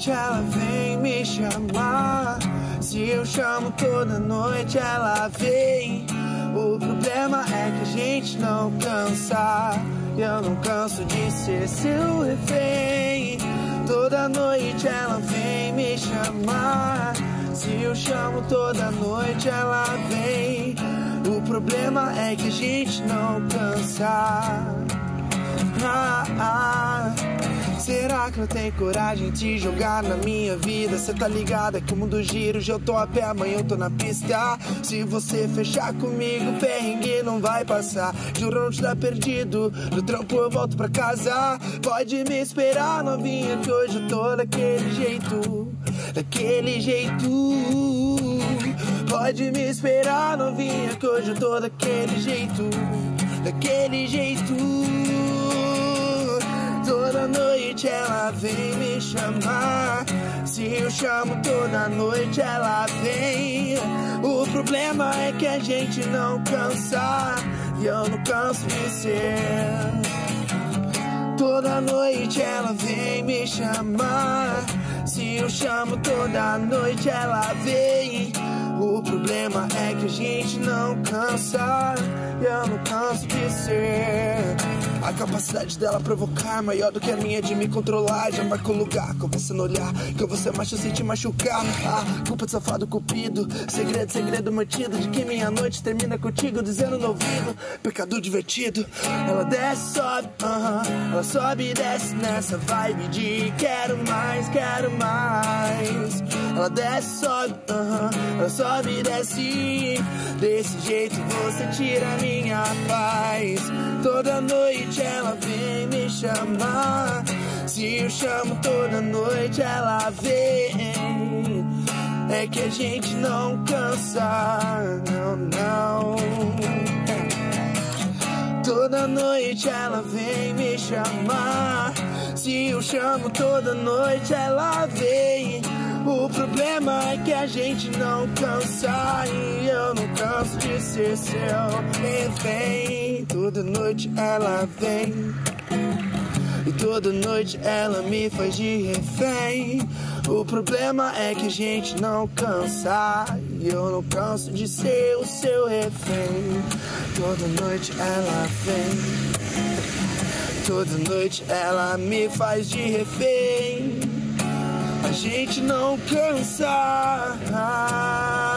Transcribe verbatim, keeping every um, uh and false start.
noite ela vem me chamar. Se eu chamo toda noite ela vem. O problema é que a gente não cansa. Eu não canso de ser seu refém. Toda noite ela vem me chamar. Se eu chamo toda noite ela vem. O problema é que a gente não cansa. Ah, ah. Será que eu tenho coragem de te jogar na minha vida? Cê tá ligado, é que o mundo gira, hoje eu tô a pé, amanhã eu tô na pista. Se você fechar comigo, perrengue não vai passar. Juro não te dar perdido, no trampo eu volto pra casa. Pode me esperar, novinha, que hoje eu tô daquele jeito. Daquele jeito. Pode me esperar, novinha, que hoje eu tô daquele jeito. Daquele jeito. Toda noite ela vem me chamar. Se eu chamo toda noite ela vem. O problema é que a gente não cansa. E eu não canso de ser. Toda noite ela vem me chamar. Se eu chamo toda noite ela vem. O problema é que a gente não cansa. E eu não canso de ser. A capacidade dela provocar maior do que a minha de me controlar. Já marcou lugar com você no olhar, que eu vou ser macho sem te machucar. Ah, culpa de safado cupido. Segredo, segredo mantido, de que minha noite termina contigo, dizendo no ouvido, pecado divertido. Ela desce, sobe, uh-huh. Ela sobe e desce nessa vibe de quero mais, quero mais. Ela desce, sobe, uh-huh. Ela sobe e desce. Desse jeito você tira a minha paz. Toda noite ela vem me chamar. Se eu chamo toda noite ela vem. É que a gente não cansa. Não, não. Toda noite ela vem me chamar. Se eu chamo toda noite ela vem. O problema é que a gente não cansa. E eu não canso de ser seu refém. Toda noite ela vem. E toda noite ela me faz de refém. O problema é que a gente não cansa. E eu não canso de ser o seu refém. Toda noite ela vem. Toda noite ela me faz de refém. A gente não cansa.